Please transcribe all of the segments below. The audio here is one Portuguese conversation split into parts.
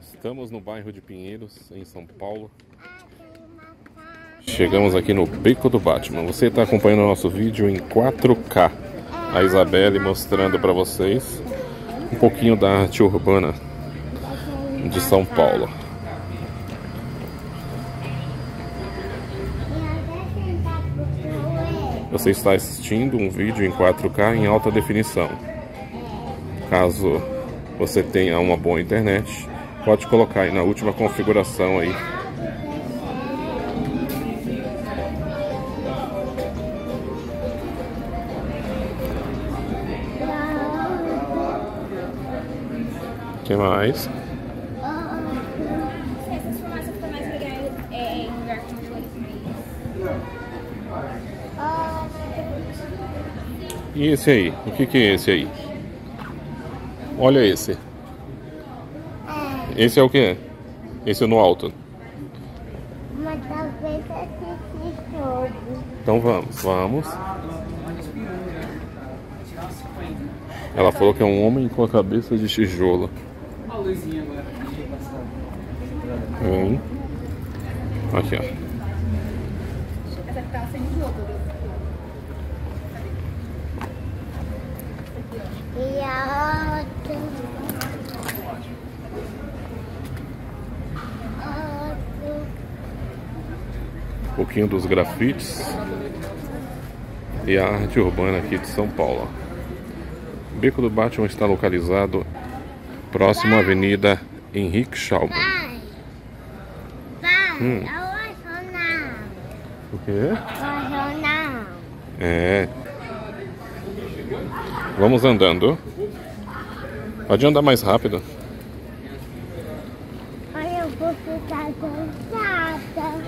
Estamos no bairro de Pinheiros, em São Paulo. Chegamos aqui no Beco do Batman. Você está acompanhando o nosso vídeo em 4K. A Isabelle mostrando para vocês um pouquinho da arte urbana de São Paulo. Você está assistindo um vídeo em 4K em alta definição. Caso você tenha uma boa internet, pode colocar aí na última configuração aí. O que mais? Essas fumaças ficam mais legais em lugar com cores mais. E esse aí? O que é esse aí? Olha esse. Esse é o que? Esse é no alto. Mas talvez assistir jogo. Então vamos. Ela falou que é um homem com a cabeça de tijolo. A luzinha agora. Vem. Aqui, ó. Essa aqui tá sem jogo. E a outra. Um pouquinho dos grafites e a arte urbana aqui de São Paulo. O Beco do Batman está localizado próximo à Avenida Henrique Schalman. Pai, é o jornal. O quê? O jornal. É. Vamos andando. Pode andar mais rápido. Olha, eu vou ficar cansada.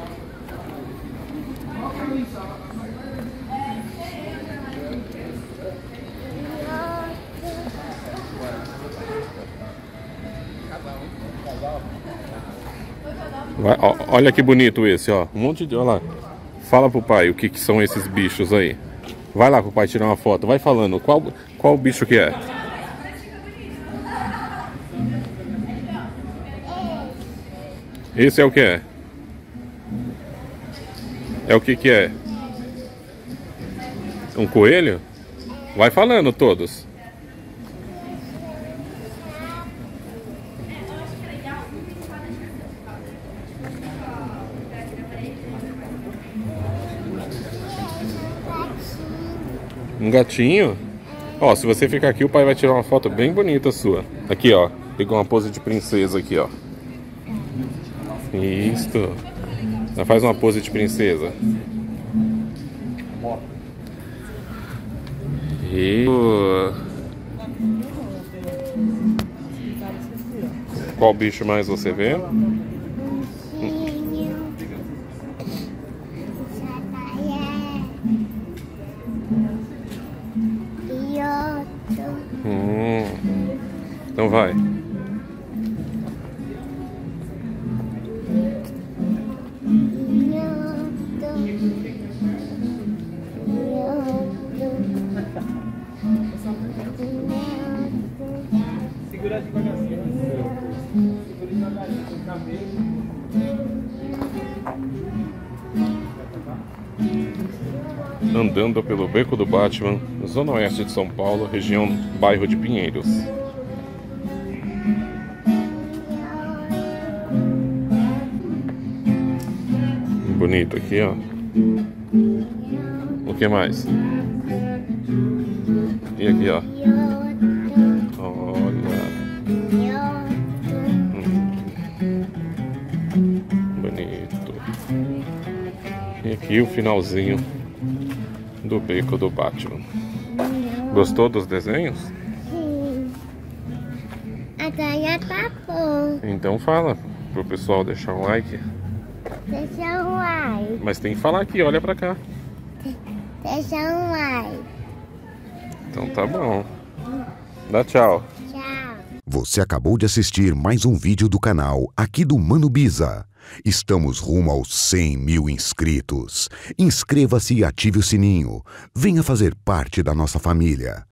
Vai, ó, olha que bonito esse, ó. Um monte de. Olha lá. Fala pro pai o que são esses bichos aí. Vai lá pro pai tirar uma foto. Vai falando. Qual bicho que é? Esse é o que é? É o que é? Um coelho? Vai falando todos. Um gatinho? Ó, se você ficar aqui, o pai vai tirar uma foto bem bonita sua. Aqui, ó. Pegou uma pose de princesa aqui, ó. Isso. Já faz uma pose de princesa. E... Qual bicho mais você vê? Então vai. Segura devagarzinho. Segura devagarzinho com o cabelo. Andando pelo Beco do Batman, zona oeste de São Paulo, região bairro de Pinheiros. Bonito aqui, ó. O que mais? E aqui, ó. Olha. Bonito. E aqui o finalzinho do Beco do Batman. Gostou dos desenhos? Sim. Até já tá bom. Então fala pro pessoal deixar um like. Deixa um like. Mas tem que falar aqui, olha pra cá. Deixa um like. Então tá bom. Dá tchau. Tchau. Você acabou de assistir mais um vídeo do canal aqui do Mano Biza. Estamos rumo aos 100 mil inscritos. Inscreva-se e ative o sininho. Venha fazer parte da nossa família.